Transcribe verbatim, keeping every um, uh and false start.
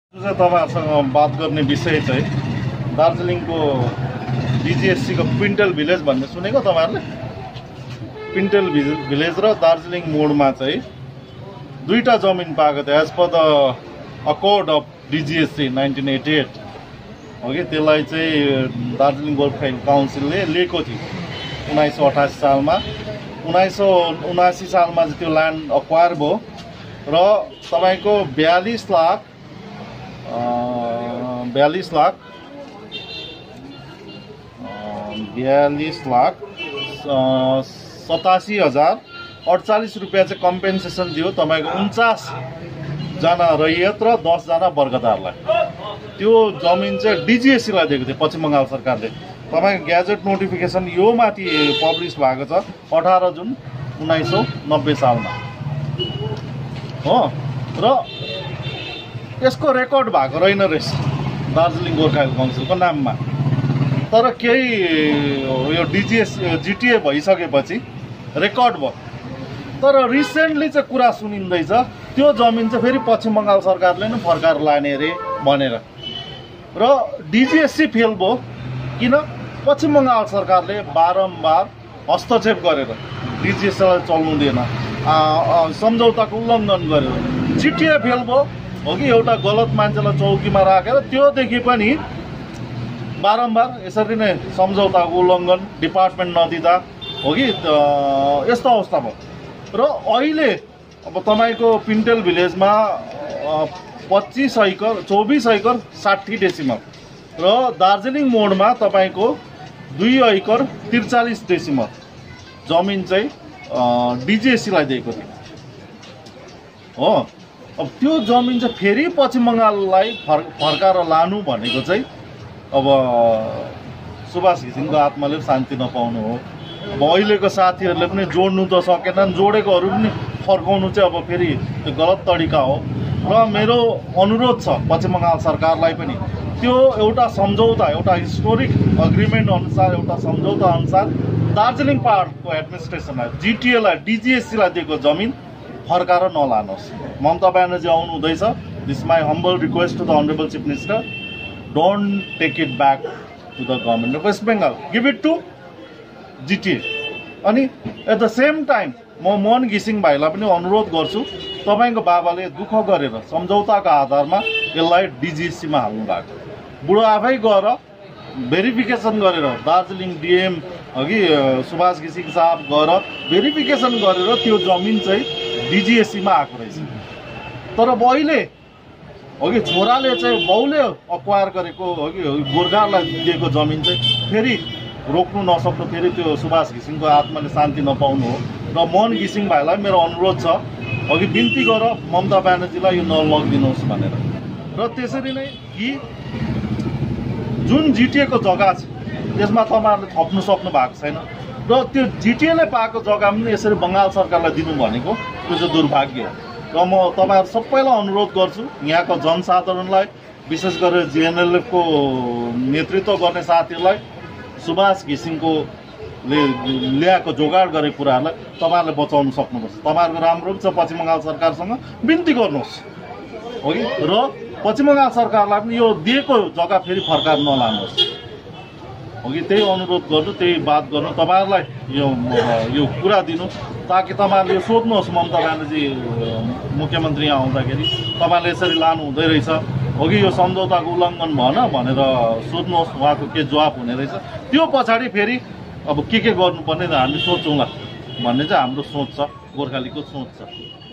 चाहिँ तपाईहरुसँग बात गर्ने विषय चाहिँ दार्जिलिङको डिजिएससी को पिन्टल भिलेज भन्ने सुनेको तपाईहरुले? पिन्टल भिलेज र दार्जिलिङ मोडमा चाहिँ दुईटा जमिन पाएको थियो as per the accord of DGSC nineteen eighty eight हो कि त्यसलाई चाहिँ दार्जिलिङ गोर्खा काउन्सिलले लिएको थियो उन्नाइस सौ अठासी सालमा। उन्नाइस सौ उनासी सालमा चाहिँ त्यो ल्यान्ड अक्वायर भयो र तपाईको बयालीस लाख बयालीस लाख बयालीस लाख सतासी हजार अड़चालीस रुपया चाहिँ कम्पेन्सेसन दियो तपाईको उन्चास जना रैयत र दस जना वर्गदारलाई। त्यो जमिन चाहिँ डिजिएससी लाई दिएको थियो पश्चिम बंगाल सरकारले। तपाईको ग्याजेट नोटिफिकेसन यो माथि पब्लिस भएको छ अठारह जुन उन्नाइस सौ नब्बे सालमा हो र यसको रेकर्ड भएको रहेन रहेछ दार्जिलिङ गोर्खा काउन्सिलको नाममा। तर केही यो डिजिएस जिटिए भइसकेपछि रेकर्ड भयो। तर रिसेन्टली चाहिँ कुरा सुनिँदैछ त्यो जमिन चाहिँ फेरि पश्चिम बंगाल सरकारले नै फर्काएर लाने रे भनेर र डिजिएससी फेल भयो। किन? पश्चिम बंगाल सरकारले बारम्बार हस्तक्षेप गरेर डिजिएससीलाई चल्नु दिएन, सम्झौताको उल्लङ्घन गरेर जिटिए फेल भयो हो कि एउटा गलत मान्छेलाई चौकीमा राखेर त्योदेखि पनि बारम्बार यसरी नै सम्झौताको उल्लङ्घन डिपार्टमेन्ट नदिँदा हो कि यस्तो अवस्था भयो। र अहिले अब तपाईको पिन्टल भिलेजमा पच्चीस एकर चौबीस एकर साठी डेसिमल र दार्जिलिङ मोडमा तपाईको दुई एकर त्रिचालीस डेसिमल जमिन चाहिँ डिजिएससी लाई दिएको थियो हो। अब त्यो जमिन चाहिँ फेरि पश्चिम बंगाललाई फर् फर्काएर लानु भनेको चाहिँ अब सुभाष घिसिङको आत्माले शान्ति नपाउनु हो। अब अहिलेको साथीहरूले पनि जोड्नु त सकेनन्, जोडेकोहरू पनि फर्काउनु चाहिँ अब फेरि त्यो गलत तरिका हो। र मेरो अनुरोध छ पश्चिम बंगाल सरकारलाई पनि त्यो एउटा सम्झौता एउटा हिस्टोरिक अग्रिमेन्ट अनुसार एउटा सम्झौता अनुसार दार्जिलिङ पहाडको एडमिनिस्ट्रेसनलाई जिटिएलाई डिजिएससीलाई दिएको जमिन फर्काएर नलानुहोस्। ममता ब्यानर्जी आउनु हुँदैछ। This my humble request to the honourable chief minister, don't take it back to the government of West Bengal, give it to GTA. अनि एट द सेम टाइम म मोहन घिसिङ भाइलाई पनि अनुरोध गर्छु, तपाईँको बाबाले दुःख गरेर सम्झौताको आधारमा यसलाई डिजिएससीमा हाल्नु भएको। बुढो आफै गएर भेरिफिकेसन गरेर दार्जिलिङ डिएम अघि सुभाष घिसिङ साहब गएर भेरिफिकेसन गरेर त्यो जमिन चाहिँ डिजिएससीमा आएको रहेछ। तर अहिले अघि छोराले चाहिँ बाउले अक्वायर गरेको अघि गोर्खालाई दिएको जमिन चाहिँ फेरि रोक्नु नसक्नु, फेरि त्यो सुभाष घिसिङको आत्माले शान्ति नपाउनु हो। र मोहन घिसिङ भाइलाई मेरो अनुरोध छ अघि बिन्ती गर ममता ब्यानर्जीलाई यो नलगिदिनुहोस् भनेर। र त्यसरी नै कि जुन जिटिएको जग्गा छ त्यसमा तपाईँहरूले थप्नु सक्नु भएको छैन र त्यो जिटिएले पाएको जग्गा पनि यसरी बङ्गाल सरकारलाई दिनु भनेको त्यो चाहिँ दुर्भाग्य हो। र म तपाईँहरू सबैलाई अनुरोध गर्छु, यहाँको जनसाधारणलाई विशेष गरेर जिएनएलएफको नेतृत्व गर्ने साथीहरूलाई सुभाष घिसिङको ले ल्याएको जोगाड गरेको कुराहरूलाई तपाईँहरूले बचाउनु सक्नुपर्छ। तपाईँहरूको राम्रो छ पश्चिम बङ्गाल सरकारसँग बिन्ती गर्नुहोस् हो कि र पश्चिम बङ्गाल सरकारलाई पनि यो दिएको जग्गा फेरि फर्काएर नलानुहोस् हो कि त्यही अनुरोध गर्नु, त्यही बात गर्नु, तपाईँहरूलाई यो यो कुरा दिनु ताकि तपाईँहरूले यो सोध्नुहोस् ममता ब्यानर्जी मुख्यमन्त्री यहाँ आउँदाखेरि तपाईँले यसरी लानु हुँदै रहेछ हो कि यो सम्झौताको उल्लङ्घन भएन भनेर सोध्नुहोस्, उहाँको के जवाब हुने रहेछ। त्यो पछाडि फेरि अब के के गर्नुपर्ने हामी सोचौँला भन्ने चाहिँ हाम्रो सोच छ, गोर्खालीको सोच छ।